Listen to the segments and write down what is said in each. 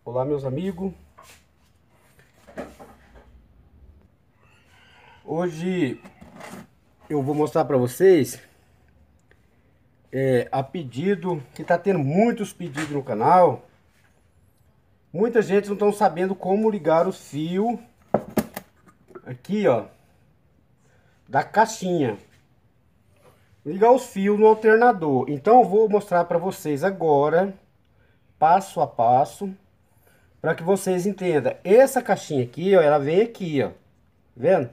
Olá, meus amigos. Hoje eu vou mostrar para vocês a pedido, que tá tendo muitos pedidos no canal. Muita gente não estão sabendo como ligar os fios aqui, ó, da caixinha. Ligar os fios no alternador. Então eu vou mostrar para vocês agora, passo a passo, para que vocês entendam. Essa caixinha aqui, ó, ela vem aqui, ó, vendo?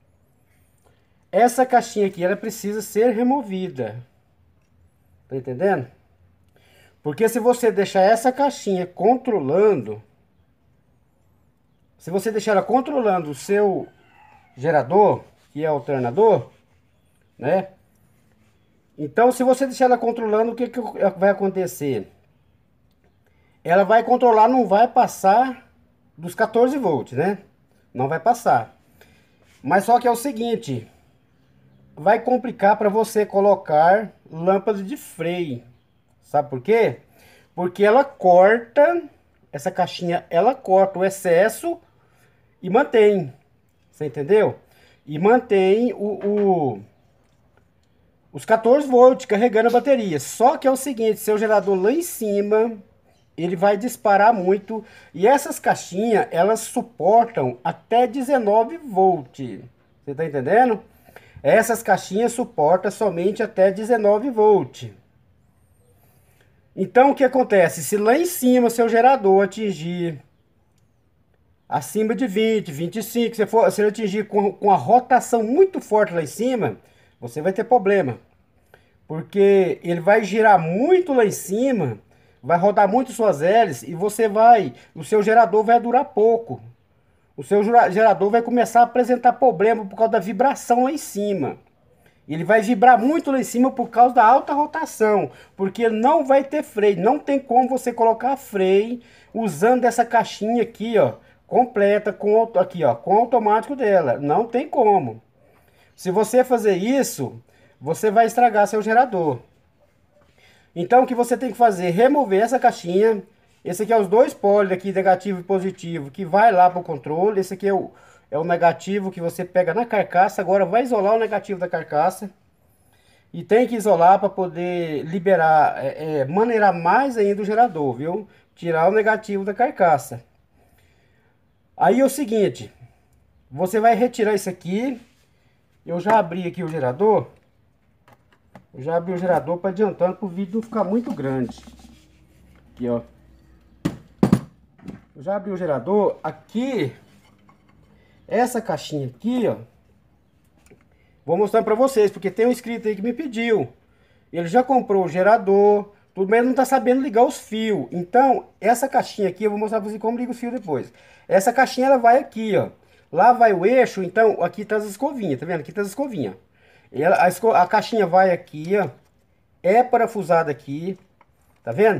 Essa caixinha aqui, ela precisa ser removida. Tá entendendo? Porque se você deixar essa caixinha controlando, se você deixar ela controlando o seu gerador, que é alternador, né? Então, se você deixar ela controlando, o que vai acontecer? Ela vai controlar, não vai passar dos 14 volts, né? Não vai passar. Mas só que é o seguinte, vai complicar para você colocar lâmpada de freio. Sabe por quê? Porque ela corta, essa caixinha, ela corta o excesso e mantém. Você entendeu? E mantém os 14 volts carregando a bateria. Só que é o seguinte, seu gerador lá em cima, ele vai disparar muito. E essas caixinhas, elas suportam até 19 volts. Você tá entendendo? Essas caixinhas suportam somente até 19 volts. Então o que acontece? Se lá em cima seu gerador atingir acima de 20, 25, se ele atingir com a rotação muito forte lá em cima, você vai ter problema. Porque ele vai girar muito lá em cima, vai rodar muito suas hélices e o seu gerador vai durar pouco. O seu gerador vai começar a apresentar problema por causa da vibração lá em cima. Ele vai vibrar muito lá em cima por causa da alta rotação, porque ele não vai ter freio. Não tem como você colocar freio usando essa caixinha aqui, ó, completa aqui, ó, com o automático dela. Não tem como. Se você fazer isso, você vai estragar seu gerador. Então o que você tem que fazer? Remover essa caixinha. Esse aqui é os dois poles aqui, negativo e positivo, que vai lá para o controle. Esse aqui é o negativo que você pega na carcaça. Agora vai isolar o negativo da carcaça. E tem que isolar para poder liberar, maneirar mais ainda o gerador, viu? Tirar o negativo da carcaça. Aí é o seguinte, você vai retirar isso aqui. Eu já abri aqui o gerador. Eu já abri o gerador para adiantando para o vídeo não ficar muito grande. Aqui, ó. Eu já abri o gerador. Aqui, essa caixinha aqui, ó. Vou mostrar para vocês, porque tem um inscrito aí que me pediu. Ele já comprou o gerador, tudo, mas não tá sabendo ligar os fios. Então, essa caixinha aqui, eu vou mostrar para vocês como liga os fios depois. Essa caixinha, ela vai aqui, ó. Lá vai o eixo, então, aqui tá as escovinhas, tá vendo? Aqui tá as escovinhas. A caixinha vai aqui, ó. É parafusada aqui, tá vendo?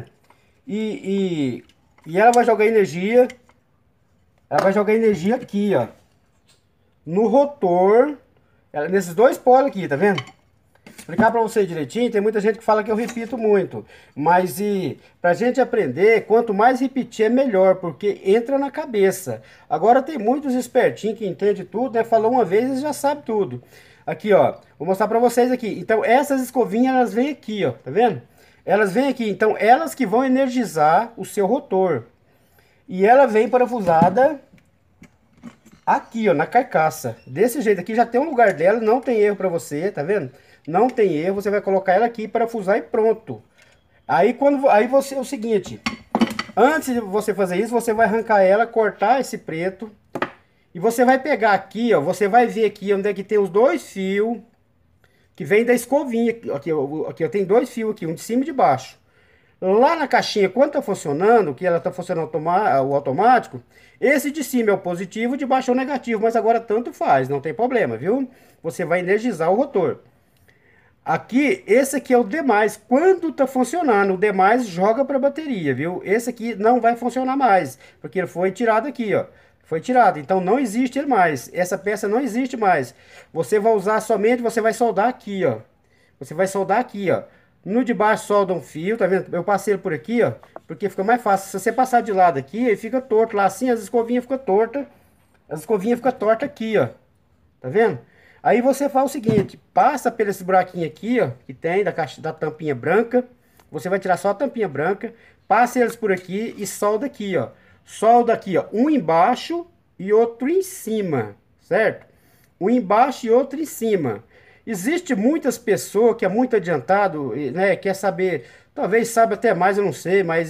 E ela vai jogar energia. Ela vai jogar energia aqui, ó. No rotor. Nesses dois polos aqui, tá vendo? Explicar pra vocês direitinho. Tem muita gente que fala que eu repito muito. Mas pra gente aprender, quanto mais repetir é melhor. Porque entra na cabeça. Agora tem muitos espertinhos que entendem tudo, né? Falou uma vez e já sabe tudo. Aqui, ó. Vou mostrar pra vocês aqui. Então, essas escovinhas, elas vêm aqui, ó. Tá vendo? Elas vêm aqui. Então, elas que vão energizar o seu rotor. E ela vem parafusada aqui, ó, na carcaça. Desse jeito aqui já tem um lugar dela, não tem erro pra você, tá vendo? Não tem erro, você vai colocar ela aqui para parafusar e pronto. Aí você é o seguinte, antes de você fazer isso, você vai arrancar ela, cortar esse preto e você vai pegar aqui, ó, você vai ver aqui onde é que tem os dois fios que vem da escovinha, aqui eu tenho dois fios aqui, um de cima e de baixo. Lá na caixinha, quando tá funcionando, que ela tá funcionando o automático, esse de cima é o positivo, de baixo é o negativo, mas agora tanto faz, não tem problema, viu? Você vai energizar o rotor. Aqui, esse aqui é o demais, quando tá funcionando, o demais joga para bateria, viu? Esse aqui não vai funcionar mais, porque ele foi tirado aqui, ó. Foi tirado, então não existe ele mais, essa peça não existe mais. Você vai usar somente, você vai soldar aqui, ó. Você vai soldar aqui, ó. No de baixo solda um fio, tá vendo? Eu passei ele por aqui, ó, porque fica mais fácil. Se você passar de lado aqui, ele fica torto lá assim, as escovinhas ficam tortas. As escovinhas ficam tortas aqui, ó. Tá vendo? Aí você faz o seguinte, passa por esse buraquinho aqui, ó, que tem da caixa da tampinha branca. Você vai tirar só a tampinha branca, passa eles por aqui e solda aqui, ó. Solda aqui, ó, um embaixo e outro em cima, certo? Um embaixo e outro em cima. Existe muitas pessoas que é muito adiantado, né, quer saber, talvez saiba até mais, eu não sei, mas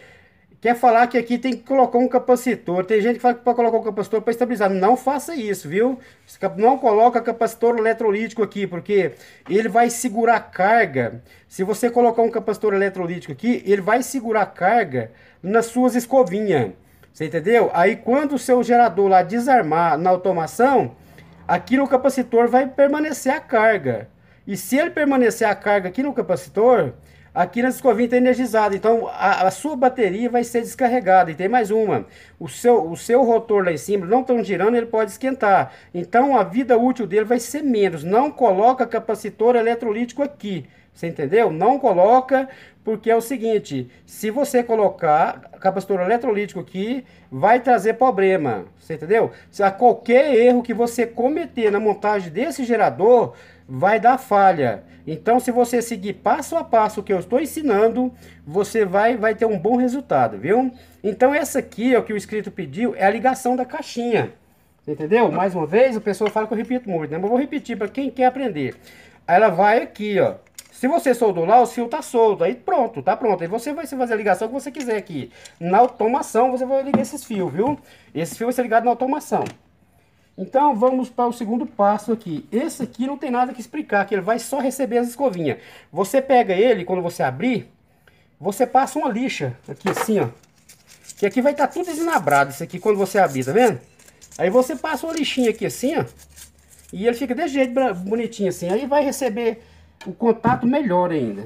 quer falar que aqui tem que colocar um capacitor. Tem gente que fala que pode colocar um capacitor para estabilizar. Não faça isso, viu? Não coloca capacitor eletrolítico aqui, porque ele vai segurar carga. Se você colocar um capacitor eletrolítico aqui, ele vai segurar carga nas suas escovinhas. Você entendeu? Aí quando o seu gerador lá desarmar na automação, aqui no capacitor vai permanecer a carga. E se ele permanecer a carga aqui no capacitor, aqui na escovinha está energizado. Então a sua bateria vai ser descarregada. E tem mais uma. O seu rotor lá em cima não estão girando, ele pode esquentar. Então a vida útil dele vai ser menos. Não coloca capacitor eletrolítico aqui. Você entendeu? Não coloca, porque é o seguinte, se você colocar capacitor eletrolítico aqui, vai trazer problema. Você entendeu? Se a qualquer erro que você cometer na montagem desse gerador, vai dar falha. Então, se você seguir passo a passo o que eu estou ensinando, você vai ter um bom resultado, viu? Então, essa aqui, ó, que o inscrito pediu, é a ligação da caixinha. Entendeu? Mais uma vez, a pessoa fala que eu repito muito, né? Mas eu vou repetir para quem quer aprender. Aí ela vai aqui, ó. Se você soldou lá, o fio tá solto. Aí pronto, tá pronto. Aí você vai fazer a ligação que você quiser aqui. Na automação, você vai ligar esses fios, viu? Esse fio vai ser ligado na automação. Então vamos para o segundo passo aqui. Esse aqui não tem nada que explicar, que ele vai só receber as escovinhas. Você pega ele, quando você abrir, você passa uma lixa aqui assim, ó. Que aqui vai estar tudo desnabrado, isso aqui, quando você abrir, tá vendo? Aí você passa uma lixinha aqui assim, ó. E ele fica desse jeito bonitinho assim. Aí vai receber o contato melhor ainda.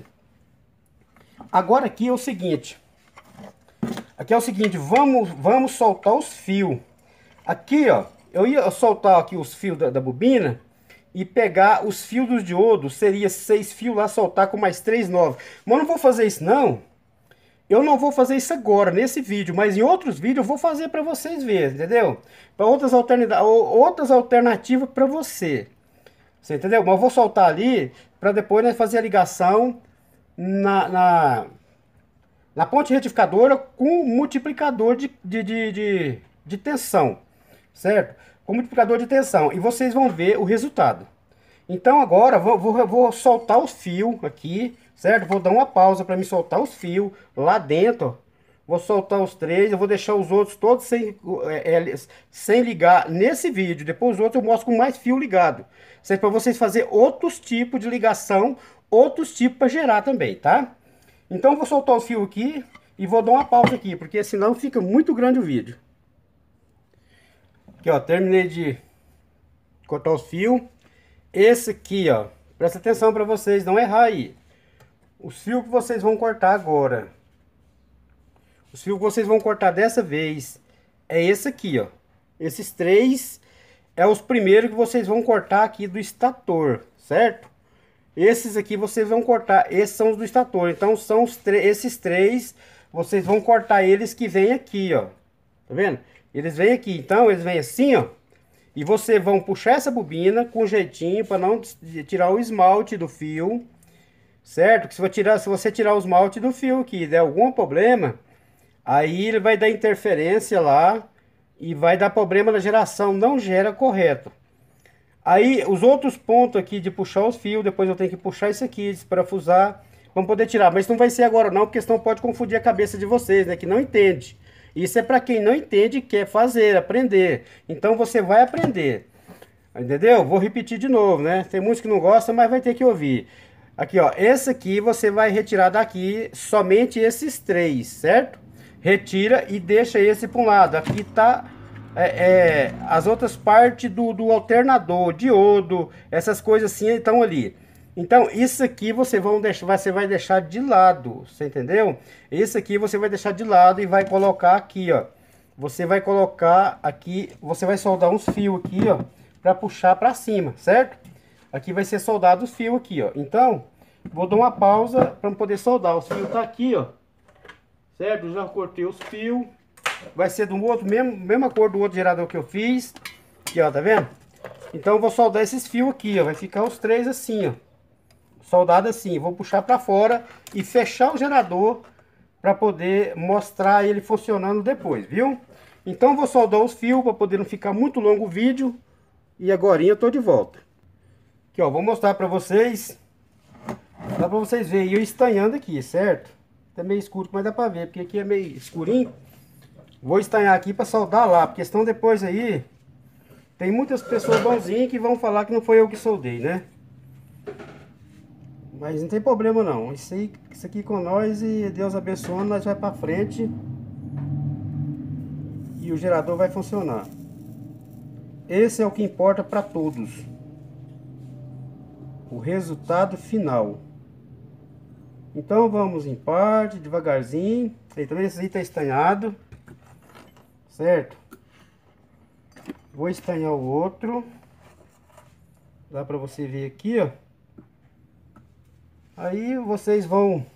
Agora aqui é o seguinte. Aqui é o seguinte, vamos soltar os fios. Aqui, ó. Eu ia soltar aqui os fios da bobina e pegar os fios do diodo, seria 6 fios lá, soltar com mais 3 novos. Mas eu não vou fazer isso não. Eu não vou fazer isso agora, nesse vídeo, mas em outros vídeos eu vou fazer para vocês verem, entendeu? Para outras alternativas para você. Você entendeu? Mas eu vou soltar ali para depois nós fazer a ligação na ponte retificadora com multiplicador de tensão. Certo? Com multiplicador de tensão. E vocês vão ver o resultado. Então agora vou soltar os fios aqui, certo? Vou dar uma pausa para me soltar os fios lá dentro. Ó. Vou soltar os 3, eu vou deixar os outros todos sem ligar nesse vídeo. Depois os outros eu mostro com mais fio ligado. Certo? Para vocês fazerem outros tipos de ligação, outros tipos para gerar também, tá? Então eu vou soltar os fios aqui e vou dar uma pausa aqui, porque senão fica muito grande o vídeo. Aqui, ó, terminei de cortar os fios. Esse aqui, ó, presta atenção para vocês não errar aí. Os fios que vocês vão cortar agora. Os fios que vocês vão cortar dessa vez é esse aqui, ó. Esses 3 é os primeiros que vocês vão cortar aqui do estator, certo? Esses aqui vocês vão cortar, esses são os do estator. Então são esses 3, vocês vão cortar eles que vem aqui, ó. Tá vendo? Eles vêm aqui, então eles vêm assim, ó. E vocês vão puxar essa bobina com jeitinho para não tirar o esmalte do fio, certo? Que se você tirar o esmalte do fio aqui e der algum problema, aí ele vai dar interferência lá e vai dar problema na geração, não gera correto. Aí os outros pontos aqui de puxar os fios, depois eu tenho que puxar isso aqui, desparafusar, vamos poder tirar. Mas não vai ser agora não, porque senão pode confundir a cabeça de vocês, né? Que não entende. Isso é para quem não entende e quer fazer, aprender. Então você vai aprender. Entendeu? Vou repetir de novo, né? Tem muitos que não gostam, mas vai ter que ouvir. Aqui, ó. Esse aqui você vai retirar daqui somente esses 3, certo? Retira e deixa esse para um lado. Aqui tá as outras partes do alternador, diodo, essas coisas assim estão ali. Então, isso aqui você vai deixar de lado, você entendeu? Esse aqui você vai deixar de lado e vai colocar aqui, ó. Você vai colocar aqui, você vai soldar uns fios aqui, ó, para puxar para cima, certo? Aqui vai ser soldado os fios aqui, ó. Então, Vou dar uma pausa para poder soldar. Os fios tá aqui, ó. Certo? Já cortei os fios. Vai ser do outro, mesma cor do outro gerador que eu fiz. Aqui, ó, tá vendo? Então eu vou soldar esses fios aqui, ó. Vai ficar os três assim, ó. Soldado assim. Vou puxar para fora e fechar o gerador para poder mostrar ele funcionando depois, viu? Então eu vou soldar os fios para poder não ficar muito longo o vídeo. E agora eu tô de volta. Aqui, ó, vou mostrar para vocês. Dá para vocês verem eu estanhando aqui, certo? Tá meio escuro, mas dá para ver, porque aqui é meio escurinho. Vou estanhar aqui para soldar lá, porque senão depois aí tem muitas pessoas bonzinhas que vão falar que não foi eu que soldei, né? Mas não tem problema não. Isso aqui com nós e Deus abençoando, nós vai para frente e o gerador vai funcionar. Esse é o que importa para todos. O resultado final. Então vamos em parte, devagarzinho. Aí também esse aí tá estanhado. Certo? Vou estanhar o outro. Dá para você ver aqui, ó. Aí vocês vão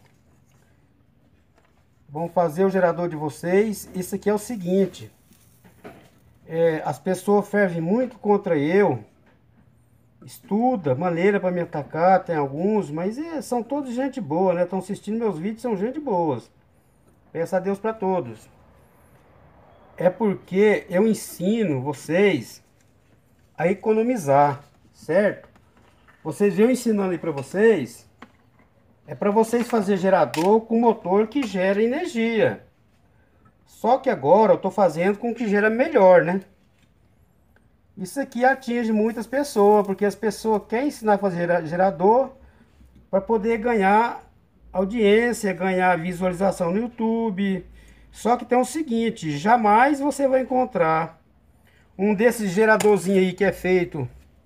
fazer o gerador de vocês. Isso aqui é o seguinte. As pessoas fervem muito contra eu. Estuda maneira para me atacar, tem alguns, mas são todos gente boa, né? Estão assistindo meus vídeos, são gente boas. Peço a Deus para todos. É porque eu ensino vocês a economizar, certo? Vocês viram ensinando aí para vocês. É para vocês fazer gerador com motor que gera energia. Só que agora eu estou fazendo com que gera melhor, né? Isso aqui atinge muitas pessoas, porque as pessoas querem ensinar a fazer gerador para poder ganhar audiência, ganhar visualização no YouTube. Só que tem o seguinte, jamais você vai encontrar um desses geradorzinhos aí que é feito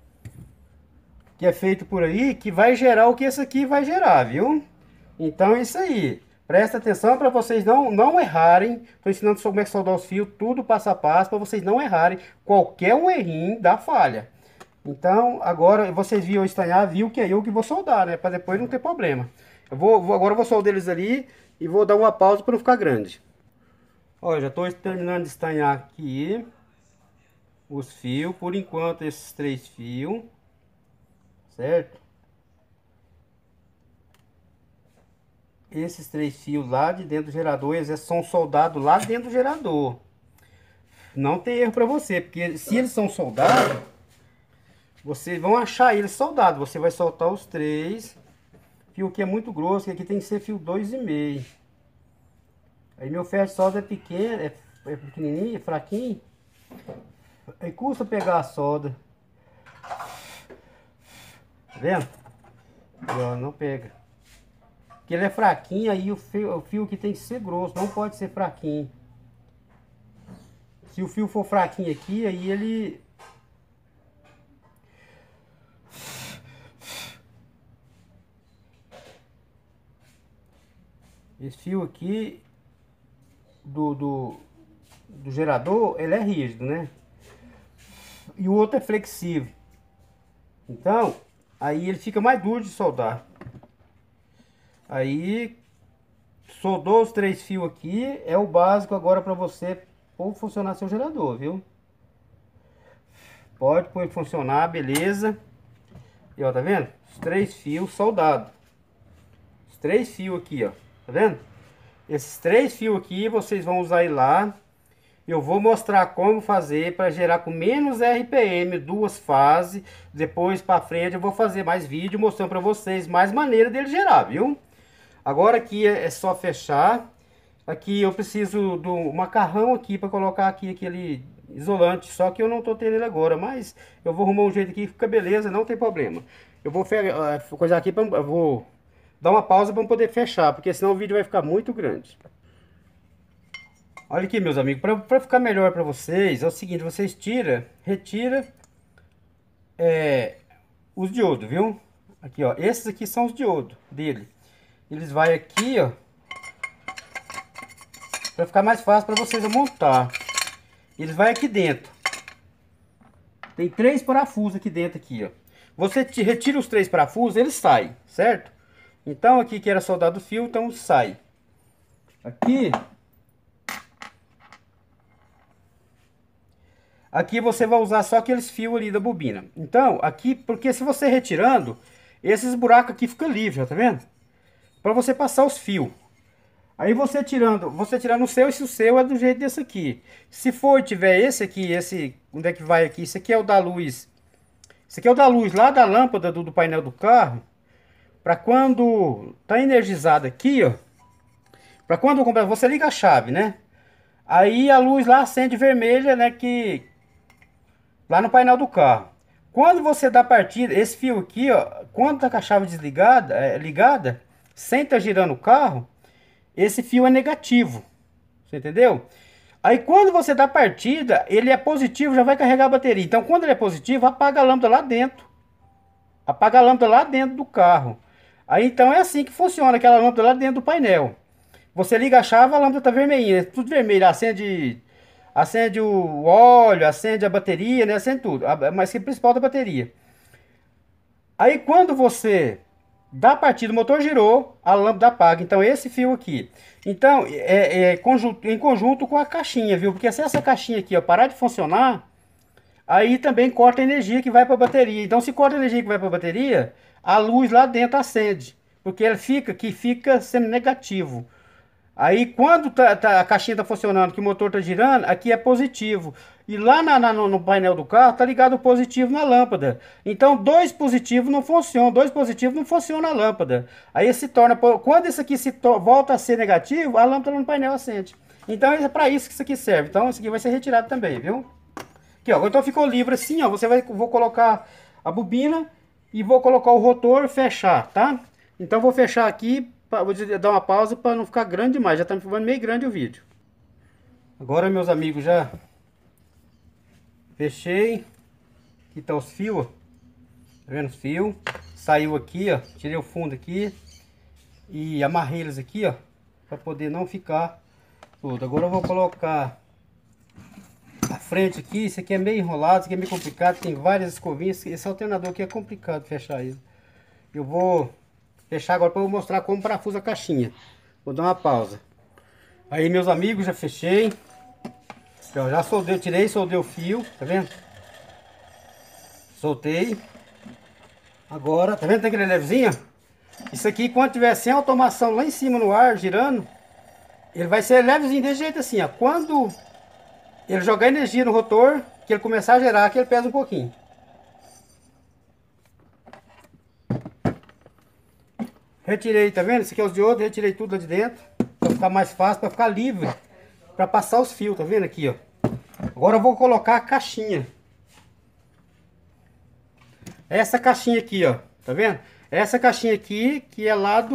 por aí, que vai gerar o que esse aqui vai gerar, viu? Então é isso aí. Presta atenção para vocês não errarem. Estou ensinando como é que soldar os fios, tudo passo a passo, para vocês não errarem. Qualquer um errinho dá falha. Então, agora vocês viram eu estanhar, viu que é eu que vou soldar, né? Para depois não ter problema. Agora eu vou soldar eles ali e vou dar uma pausa para não ficar grande. Olha, já estou terminando de estanhar aqui os fios. Por enquanto, esses 3 fios. Certo? Esses 3 fios lá de dentro do gerador, eles são soldados lá dentro do gerador. Não tem erro para você, porque se eles são soldados, vocês vão achar eles soldados. Você vai soltar os 3. Fio que é muito grosso, que aqui tem que ser fio 2,5. Aí meu ferro de solda é pequeno, é pequenininho, é fraquinho. Aí custa pegar a solda. Tá vendo? E, ó, não pega. Porque ele é fraquinho, aí o fio que tem que ser grosso, não pode ser fraquinho. Se o fio for fraquinho aqui, aí ele... Esse fio aqui do gerador, ele é rígido, né? E o outro é flexível. Então, aí ele fica mais duro de soldar. Aí, soldou os 3 fios aqui, é o básico agora para você pôr funcionar seu gerador, viu? Pode pôr funcionar, beleza. E ó, tá vendo? Os 3 fios soldados. Os 3 fios aqui, ó. Tá vendo? Esses 3 fios aqui, vocês vão usar ele lá. Eu vou mostrar como fazer para gerar com menos RPM, 2 fases. Depois para frente eu vou fazer mais vídeo mostrando para vocês mais maneira dele gerar, viu? Agora aqui é só fechar. Aqui eu preciso do macarrão aqui para colocar aqui aquele isolante. Só que eu não tô tendo ele agora, mas eu vou arrumar um jeito aqui que fica beleza, não tem problema. Eu vou coisar aqui, eu vou dar uma pausa para poder fechar, porque senão o vídeo vai ficar muito grande. Olha aqui, meus amigos, para ficar melhor para vocês, é o seguinte, vocês retira os diodos, viu? Aqui, ó, esses aqui são os diodos dele. Eles vai aqui, ó, para ficar mais fácil para vocês montar. Eles vai aqui dentro. Tem 3 parafusos aqui dentro aqui, ó. Você retira os 3 parafusos, eles saem, certo? Então aqui que era soldado o fio, então sai. Aqui você vai usar só aqueles fios ali da bobina. Então, aqui, porque se você retirando, esses buracos aqui ficam livres, ó, tá vendo? Para você passar os fios. Aí você tirando o seu, e se o seu é do jeito desse aqui. Se for, tiver esse aqui, esse, onde é que vai aqui? Esse aqui é o da luz. Esse aqui é o da luz lá da lâmpada do painel do carro. Para quando tá energizado aqui, ó. Para quando você liga a chave, né? Aí a luz lá acende vermelha, né? Que lá no painel do carro. Quando você dá partida, esse fio aqui, ó, quando tá com a chave desligada, ligada, sem tá girando o carro, esse fio é negativo. Você entendeu? Aí quando você dá partida, ele é positivo, já vai carregar a bateria. Então quando ele é positivo, apaga a lâmpada lá dentro. Apaga a lâmpada lá dentro do carro. Aí então é assim que funciona aquela lâmpada lá dentro do painel. Você liga a chave, a lâmpada tá vermelhinha, tudo vermelho, acende o óleo, acende a bateria, né? Acende tudo, mas que principal da bateria. Aí quando você dá partida, o motor girou, a lâmpada apaga. Então esse fio aqui. Então em conjunto com a caixinha, viu? Porque se essa caixinha aqui, ó, parar de funcionar, aí também corta a energia que vai para a bateria. Então se corta a energia que vai para a bateria, a luz lá dentro acende, porque ele fica sendo negativo. Aí quando a caixinha tá funcionando, que o motor tá girando, aqui é positivo. E lá no painel do carro tá ligado o positivo na lâmpada. Então dois positivos não funcionam, dois positivos não funciona a lâmpada. Aí se torna, quando isso aqui volta a ser negativo, a lâmpada no painel acende. Então é para isso que isso aqui serve. Então isso aqui vai ser retirado também, viu? Aqui, ó, então ficou livre assim, ó. Vou colocar a bobina e vou colocar o rotor, fechar, tá? Então vou fechar aqui. Vou dar uma pausa para não ficar grande demais. Já tá me ficando meio grande o vídeo. Agora, meus amigos, já fechei. Aqui tá os fios, ó. Tá vendo os fios? Saiu aqui, ó. Tirei o fundo aqui. E amarrei eles aqui, ó. Para poder não ficar tudo. Agora eu vou colocar a frente aqui. Isso aqui é meio enrolado, isso aqui é meio complicado. Tem várias escovinhas. Esse alternador aqui é complicado fechar ele. Eu vou fechar agora para eu mostrar como parafusa a caixinha. Vou dar uma pausa. Aí, meus amigos, já fechei. Já soldei, soldei o fio, tá vendo? Soltei. Agora, tá vendo? Tem aquele levezinho? Isso aqui, quando tiver sem automação lá em cima no ar, girando, ele vai ser levezinho desse jeito assim, ó. Quando ele jogar energia no rotor, que ele começar a girar, que ele pesa um pouquinho. Retirei, tá vendo? Esse aqui é os diodos, retirei tudo lá de dentro. Pra ficar mais fácil, pra ficar livre. Pra passar os fios, tá vendo aqui, ó. Agora eu vou colocar a caixinha. Essa caixinha aqui, ó. Tá vendo? Essa caixinha aqui, que é lá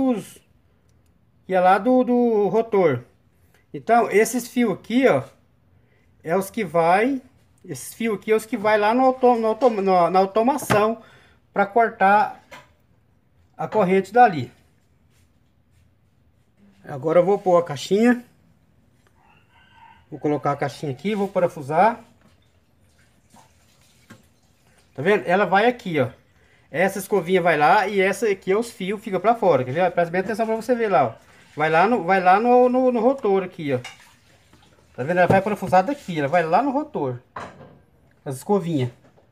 do rotor. Então, esses fios aqui, ó. É os que vai... Esses fios aqui é os que vai lá na automação. Pra cortar a corrente dali. Agora eu vou pôr a caixinha. Vou colocar a caixinha aqui, vou parafusar. Tá vendo? Ela vai aqui, ó. Essa escovinha vai lá e essa aqui é os fios, fica pra fora. Quer ver? Presta bem atenção pra você ver lá, ó. Vai lá no rotor aqui, ó. Tá vendo? Ela vai parafusar daqui, ela vai lá no rotor. As escovinhas.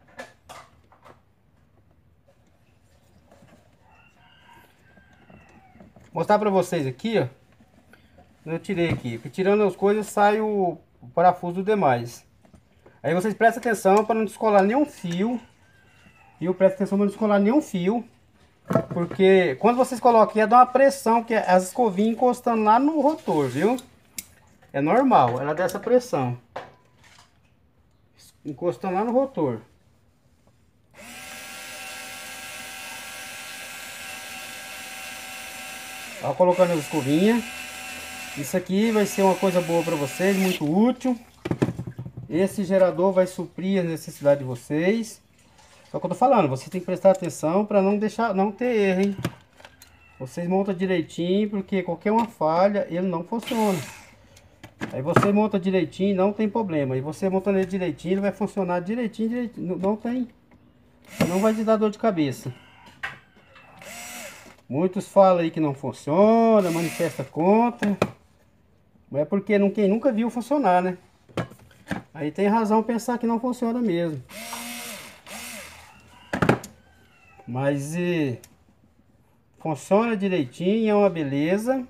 Vou mostrar pra vocês aqui, ó. Eu tirei aqui, porque tirando as coisas sai o parafuso do demais. Aí vocês prestem atenção para não descolar nenhum fio. E eu presto atenção para não descolar nenhum fio. Porque quando vocês colocam aqui, é dar uma pressão, que é as escovinhas encostando lá no rotor, viu? É normal, ela dá essa pressão. Encostando lá no rotor. Ó, colocando as escovinhas. Isso aqui vai ser uma coisa boa para vocês, muito útil. Esse gerador vai suprir a necessidade de vocês. Só que eu tô falando, você tem que prestar atenção para não ter erro, hein? Vocês montam direitinho, porque qualquer uma falha, ele não funciona. Aí você monta direitinho, não tem problema. E você montando ele direitinho, ele vai funcionar direitinho. Não vai te dar dor de cabeça. Muitos falam aí que não funciona, manifesta contra. Mas é porque quem nunca viu funcionar, né? Aí tem razão pensar que não funciona mesmo. Mas funciona direitinho, é uma beleza.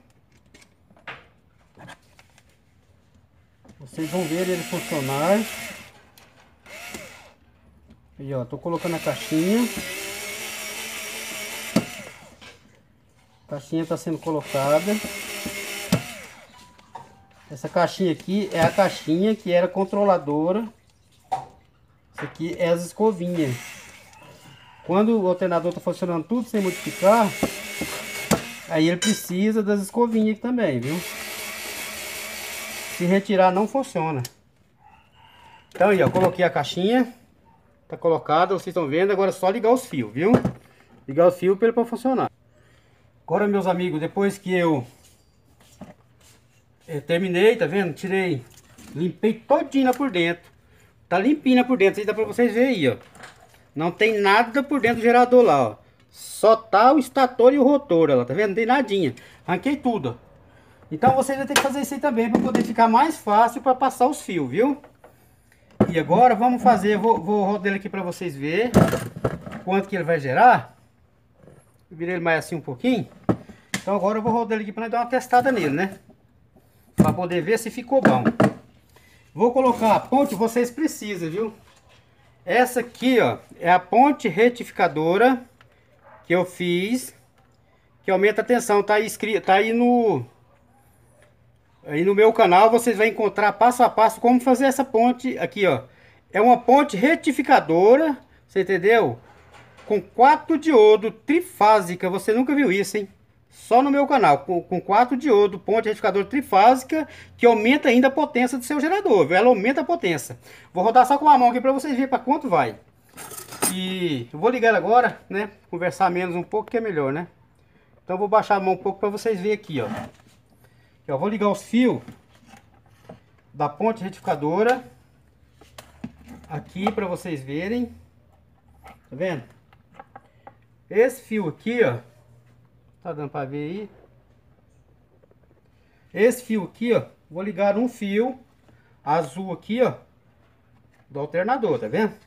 Vocês vão ver ele funcionar. Aí, ó, tô colocando a caixinha. A caixinha está sendo colocada. Essa caixinha aqui é a caixinha que era controladora. Isso aqui é as escovinhas. Quando o alternador está funcionando tudo sem modificar, aí ele precisa das escovinhas aqui também, viu? Se retirar não funciona. Então aí, ó, coloquei a caixinha. Tá colocada, vocês estão vendo. Agora é só ligar os fios, viu? Ligar os fios para ele para funcionar. Agora, meus amigos, depois que eu terminei, tá vendo? Tirei, limpei todinha por dentro. Tá limpinha por dentro, aí dá pra vocês verem aí, ó. Não tem nada por dentro do gerador lá, ó. Só tá o estator e o rotor, ó, tá vendo? Não tem nadinha. Arranquei tudo, ó. Então vocês vão ter que fazer isso aí também para poder ficar mais fácil para passar os fios, viu? E agora vamos fazer, vou rodar ele aqui para vocês verem quanto que ele vai gerar. Eu virei ele mais assim um pouquinho. Então agora eu vou rodar ele aqui para dar uma testada nele, né? Para poder ver se ficou bom. Vou colocar a ponte, vocês precisam, viu? Essa aqui, ó, é a ponte retificadora que eu fiz, que aumenta a tensão. Tá aí escrito, tá aí no meu canal, vocês vão encontrar passo a passo como fazer essa ponte aqui, ó. É uma ponte retificadora, você entendeu? Com 4 diodo trifásica, você nunca viu isso, hein? Só no meu canal, com 4 diodo, ponte retificadora trifásica, que aumenta ainda a potência do seu gerador, viu? Ela aumenta a potência. Vou rodar só com a mão aqui para vocês verem para quanto vai. E eu vou ligar ela agora, né? Conversar menos um pouco que é melhor, né? Então eu vou baixar a mão um pouco para vocês verem aqui, ó. Eu vou ligar os fios da ponte retificadora aqui para vocês verem. Tá vendo? Esse fio aqui, ó, tá dando para ver aí? Esse fio aqui, ó, vou ligar um fio azul aqui, ó, do alternador, tá vendo?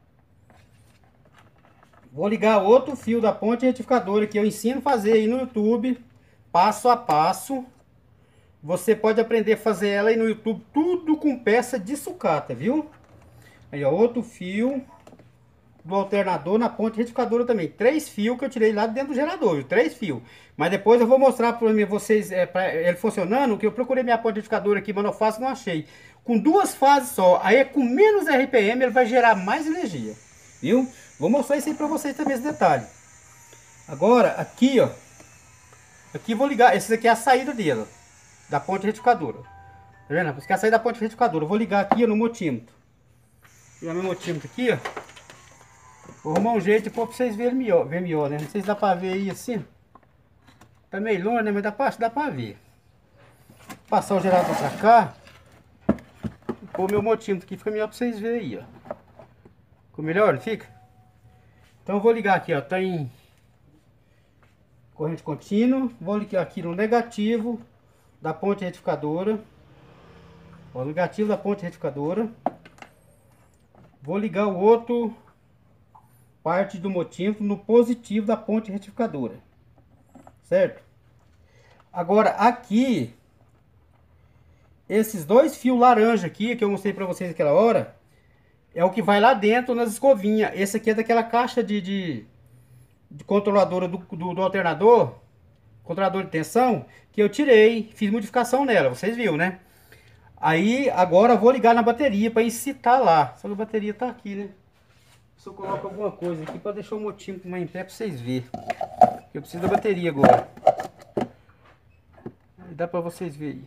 Vou ligar outro fio da ponte retificadora que eu ensino a fazer aí no YouTube, passo a passo. Você pode aprender a fazer ela aí no YouTube, tudo com peça de sucata, viu? Aí, ó, outro fio do alternador na ponte retificadora também. 3 fios que eu tirei lá dentro do gerador, viu? 3 fios. Mas depois eu vou mostrar para vocês, pra ele funcionando, que eu procurei minha ponte retificadora aqui, monofásica, não achei. Com 2 fases só, aí com menos RPM ele vai gerar mais energia, viu? Vou mostrar isso aí para vocês também, esse detalhe. Agora, aqui, ó. Aqui vou ligar, esse aqui é a saída dele, ó, da ponte retificadora. Tá vendo? Você quer sair da ponte retificadora. Eu vou ligar aqui, ó, no multímetro. Ligar meu multímetro aqui, ó. Vou arrumar um jeito para vocês verem melhor, né? Não sei se dá para ver aí assim. Tá meio longe, né? Mas dá para ver. Vou passar o gerador para cá. E pôr meu multímetro aqui, fica melhor para vocês verem aí, ó. Ficou melhor, não fica? Então eu vou ligar aqui, ó. Tá em corrente contínua. Vou ligar aqui no negativo da ponte retificadora. Ó, negativo da ponte retificadora. Vou ligar o outro parte do multímetro no positivo da ponte retificadora. Certo? Agora aqui, esses 2 fios laranja aqui que eu mostrei para vocês naquela hora, é o que vai lá dentro nas escovinhas. Esse aqui é daquela caixa de controladora do alternador, controlador de tensão, que eu tirei, fiz modificação nela, vocês viram, né? Aí agora eu vou ligar na bateria para incitar lá. Só que a bateria tá aqui, né? Se eu coloco alguma coisa aqui para deixar o multímetro mais em pé para vocês verem. Eu preciso da bateria agora. Dá para vocês verem.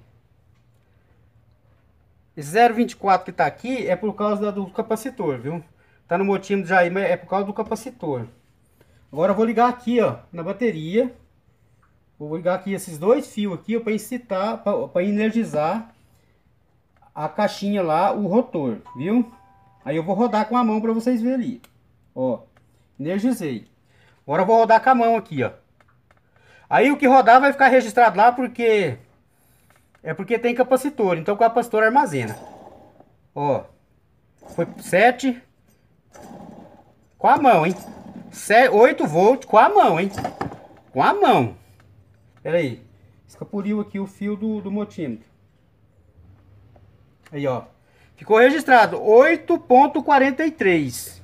Esse 0,24 que tá aqui é por causa do capacitor, viu? Tá no multímetro já aí, mas é por causa do capacitor. Agora eu vou ligar aqui, ó, na bateria. Vou ligar aqui esses 2 fios aqui para incitar, para energizar a caixinha lá, o rotor, viu? Aí eu vou rodar com a mão para vocês verem ali. Ó, energizei. Agora eu vou rodar com a mão aqui, ó. Aí o que rodar vai ficar registrado lá porque porque tem capacitor. Então o capacitor armazena. Ó, foi 7 com a mão, hein? 8 volts com a mão, hein? Com a mão. Pera aí. Escapuriu aqui o fio do multímetro. Aí, ó. Ficou registrado 8.43.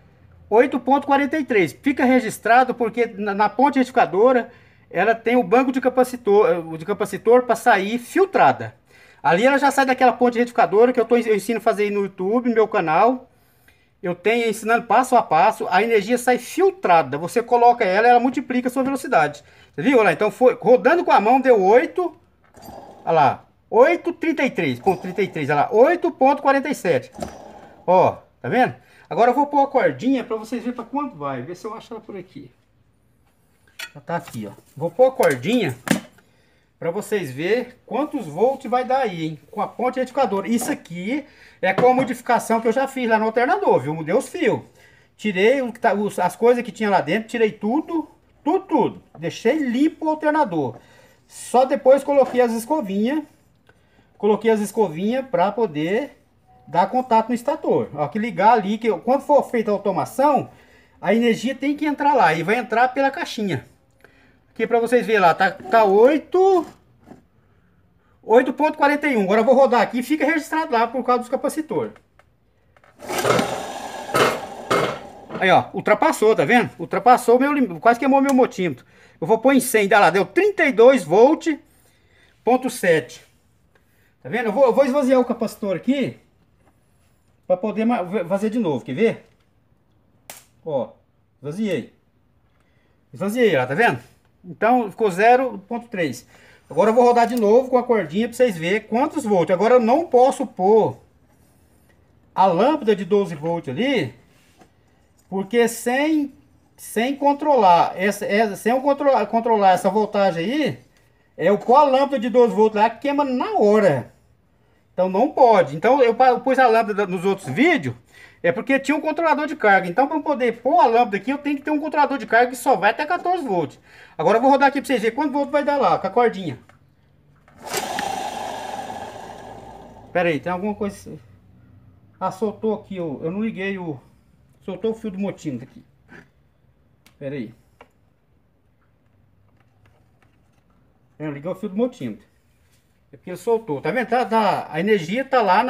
8.43. Fica registrado porque na ponte retificadora ela tem o banco de capacitor para sair filtrada. Ali ela já sai daquela ponte retificadora que eu ensino a fazer aí no YouTube, no meu canal. Eu tenho ensinando passo a passo. A energia sai filtrada. Você coloca ela multiplica a sua velocidade. Você viu? Olha lá, então foi rodando com a mão deu 8. Olha lá. 8.33, olha lá, 8.47. Ó, tá vendo? Agora eu vou pôr a cordinha para vocês verem para quanto vai. Ver se eu acho ela por aqui. Já tá aqui, ó. Vou pôr a cordinha para vocês verem quantos volts vai dar aí, hein? Com a ponte retificadora. Isso aqui é com a modificação que eu já fiz lá no alternador, viu? Mudei os fios. Tirei as coisas que tinha lá dentro, tirei tudo. Deixei limpo o alternador. Só depois coloquei as escovinhas. Para poder dar contato no estator. Ó, que ligar ali, que quando for feita a automação, a energia tem que entrar lá e vai entrar pela caixinha. Aqui para vocês verem lá, tá 8.41. Agora eu vou rodar aqui e fica registrado lá por causa dos capacitores. Aí, ó, ultrapassou, tá vendo? Ultrapassou meu limite, quase queimou meu multímetro. Eu vou pôr em 100, olha lá, deu 32 volt, ponto 7. Tá vendo? Eu vou esvaziar o capacitor aqui para poder fazer de novo, quer ver? Ó, esvaziei. Esvaziei lá, tá vendo? Então ficou 0.3. Agora eu vou rodar de novo com a cordinha para vocês verem quantos volts. Agora eu não posso pôr a lâmpada de 12 volts ali, porque sem controlar sem eu controlar essa voltagem aí, eu pôr a lâmpada de 12 volts lá, queima na hora. Então não pode. Então eu pus a lâmpada nos outros vídeos, porque tinha um controlador de carga. Então para eu poder pôr a lâmpada aqui, eu tenho que ter um controlador de carga que só vai até 14 volts. Agora eu vou rodar aqui para vocês verem quanto volts vai dar lá, com a cordinha. Pera aí, tem alguma coisa... Ah, soltou aqui, eu não liguei o... Soltou o fio do multímetro aqui. Pera aí. Eu liguei o fio do multímetro. É porque ele soltou. Tá vendo? A energia tá lá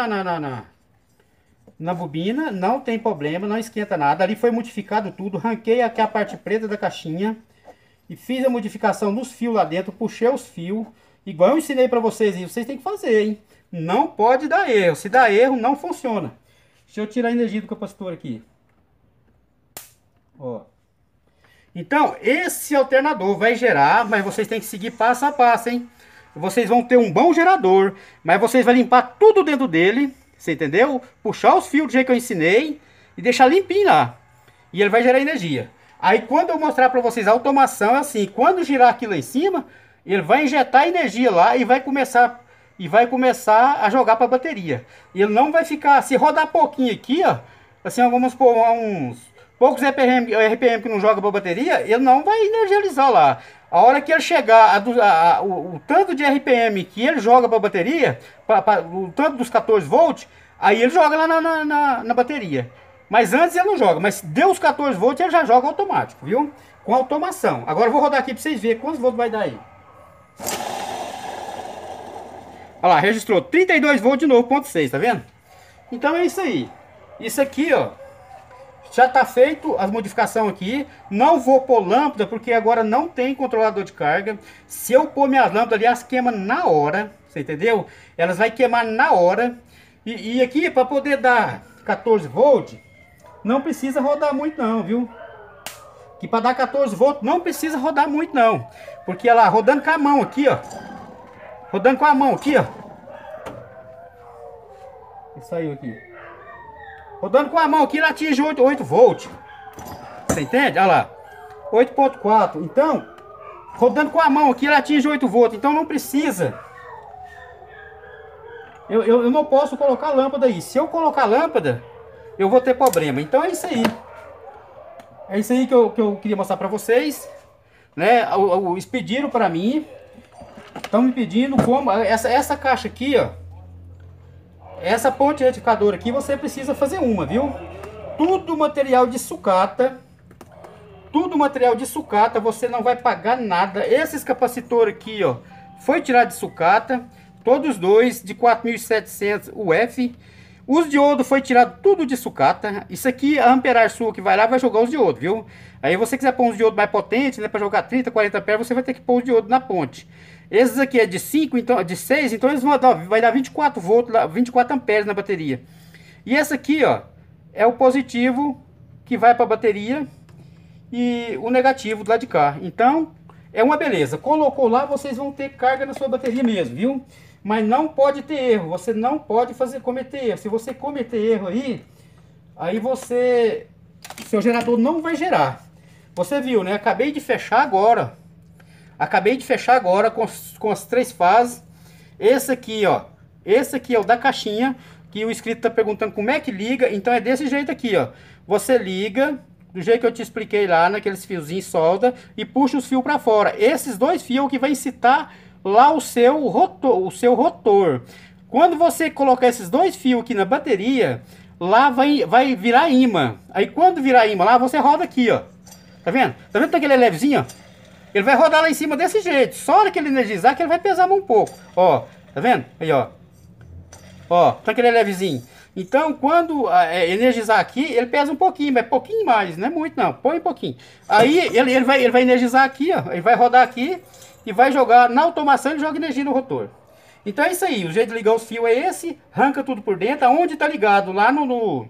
na bobina. Não tem problema, não esquenta nada. Ali foi modificado tudo. Ranquei aqui a parte preta da caixinha. E fiz a modificação nos fios lá dentro. Puxei os fios. Igual eu ensinei pra vocês. E vocês têm que fazer, hein? Não pode dar erro. Se dá erro, não funciona. Deixa eu tirar a energia do capacitor aqui. Ó. Então, esse alternador vai gerar, mas vocês têm que seguir passo a passo, hein? Vocês vão ter um bom gerador, mas vocês vão limpar tudo dentro dele, você entendeu? Puxar os fios do jeito que eu ensinei e deixar limpinho lá. E ele vai gerar energia. Aí quando eu mostrar para vocês a automação, é assim, quando girar aquilo lá em cima, ele vai injetar energia lá e vai começar a jogar para a bateria. E ele não vai ficar, se rodar pouquinho aqui, ó, assim, vamos pôr uns poucos RPM que não joga para bateria, ele não vai energizar lá. A hora que ele chegar o tanto de RPM que ele joga para bateria, o tanto dos 14 volts, aí ele joga lá na bateria. Mas antes ele não joga, mas deu os 14 volts, ele já joga automático, viu? Com automação. Agora eu vou rodar aqui para vocês verem quantos volts vai dar aí. Olha lá, registrou 32 volts de novo, ponto 6, tá vendo? Então é isso aí. Isso aqui, ó, já tá feito as modificações aqui. Não vou pôr lâmpada, porque agora não tem controlador de carga. Se eu pôr minhas lâmpadas ali, elas queimam na hora, você entendeu? Elas vai queimar na hora. E aqui, para poder dar 14 volts, não precisa rodar muito não, viu? Que para dar 14 volts não precisa rodar muito não. Porque ela rodando com a mão aqui, ó. Rodando com a mão aqui, ó. Ele saiu aqui. Rodando com a mão aqui, ela atinge 8 volts. Você entende? Olha lá. 8.4. Então, rodando com a mão aqui, ela atinge 8 volts. Então não precisa. Eu não posso colocar lâmpada aí. Se eu colocar lâmpada, eu vou ter problema. Então é isso aí. É isso aí que eu queria mostrar pra vocês. né? Eles pediram para mim, estão me pedindo como essa caixa aqui, ó. Essa ponte retificadora aqui você precisa fazer uma, viu? Tudo material de sucata. Tudo material de sucata, você não vai pagar nada. Esses capacitores aqui, ó, foi tirado de sucata. Todos dois de 4.700 UF. Os diodos foi tirado tudo de sucata. Isso aqui, a amperagem sua que vai lá, vai jogar os diodos, viu? Aí você quiser pôr uns diodos mais potentes, né, para jogar 30, 40 amperes, você vai ter que pôr os diodos na ponte. Esses aqui é de 5, então, de 6, então eles vão dar, vai dar 24 volts, 24 amperes na bateria. E essa aqui, ó, é o positivo que vai para a bateria e o negativo do lado de cá. Então, é uma beleza. Colocou lá, vocês vão ter carga na sua bateria mesmo, viu? Mas não pode ter erro. Você não pode cometer erro. Se você cometer erro aí você... seu gerador não vai gerar. Você viu, né? Acabei de fechar agora. Com as 3 fases. Esse aqui, ó. Esse aqui é o da caixinha. Que o inscrito tá perguntando como é que liga. Então é desse jeito aqui, ó. Você liga do jeito que eu te expliquei lá, naqueles fiozinhos solda, e puxa os fios para fora. Esses 2 fios que vai incitar lá o seu rotor. Quando você colocar esses 2 fios aqui na bateria, lá vai virar imã. Aí quando virar imã lá, você roda aqui, ó. Tá vendo? Tá vendo que ele é levezinho, ó? Ele vai rodar lá em cima desse jeito. Só a hora que ele energizar que ele vai pesar um pouco. Ó, tá vendo? Aí, ó. Ó, tá que ele é levezinho. Então, quando energizar aqui, ele pesa um pouquinho, mas pouquinho mais, não é muito não, põe um pouquinho. Aí ele vai energizar aqui, ó, ele vai rodar aqui e vai jogar, na automação ele joga energia no rotor. Então é isso aí, o jeito de ligar os fios é esse, arranca tudo por dentro, aonde tá ligado, lá nos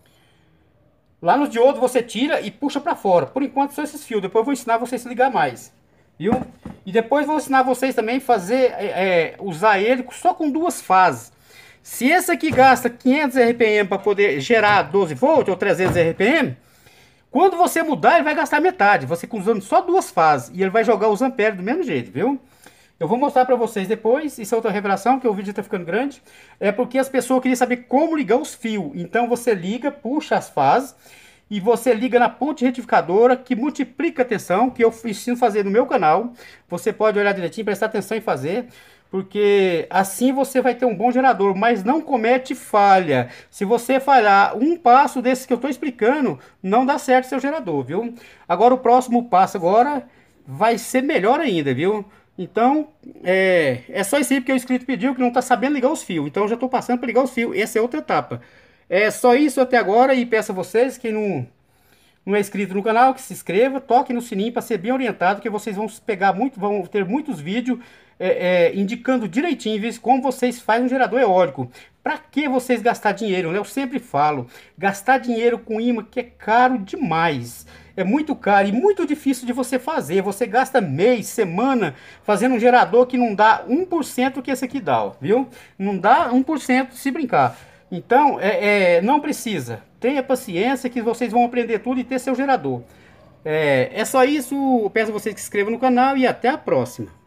diodos você tira e puxa pra fora. Por enquanto são esses fios, depois eu vou ensinar vocês a se ligar mais, viu? E depois vou ensinar vocês também a fazer, usar ele só com 2 fases. Se esse aqui gasta 500 RPM para poder gerar 12 volts ou 300 RPM, quando você mudar ele vai gastar metade, você usando só 2 fases, e ele vai jogar os amperes do mesmo jeito, viu? Eu vou mostrar para vocês depois, isso é outra revelação, que o vídeo está ficando grande, é porque as pessoas queriam saber como ligar os fios. Então você liga, puxa as fases, e você liga na ponte retificadora, que multiplica a tensão, que eu ensino a fazer no meu canal. Você pode olhar direitinho, prestar atenção em fazer, porque assim você vai ter um bom gerador, mas não comete falha. Se você falhar um passo desse que eu estou explicando, não dá certo seu gerador, viu? Agora o próximo passo agora vai ser melhor ainda, viu? Então, é só isso aí porque o inscrito pediu que não está sabendo ligar os fios. Então eu já estou passando para ligar os fios, essa é outra etapa. É só isso até agora e peço a vocês que não é inscrito no canal, que se inscreva, toque no sininho para ser bem orientado, que vocês vão vão ter muitos vídeos indicando direitinho como vocês fazem um gerador eólico. Para que vocês gastar dinheiro, né? Eu sempre falo, gastar dinheiro com imã que é caro demais. É muito caro e muito difícil de você fazer. Você gasta mês, semana fazendo um gerador que não dá 1% que esse aqui dá, ó, viu? Não dá 1% se brincar. Então, não precisa. Tenha paciência que vocês vão aprender tudo e ter seu gerador. É só isso. Eu peço a vocês que se inscrevam no canal e até a próxima.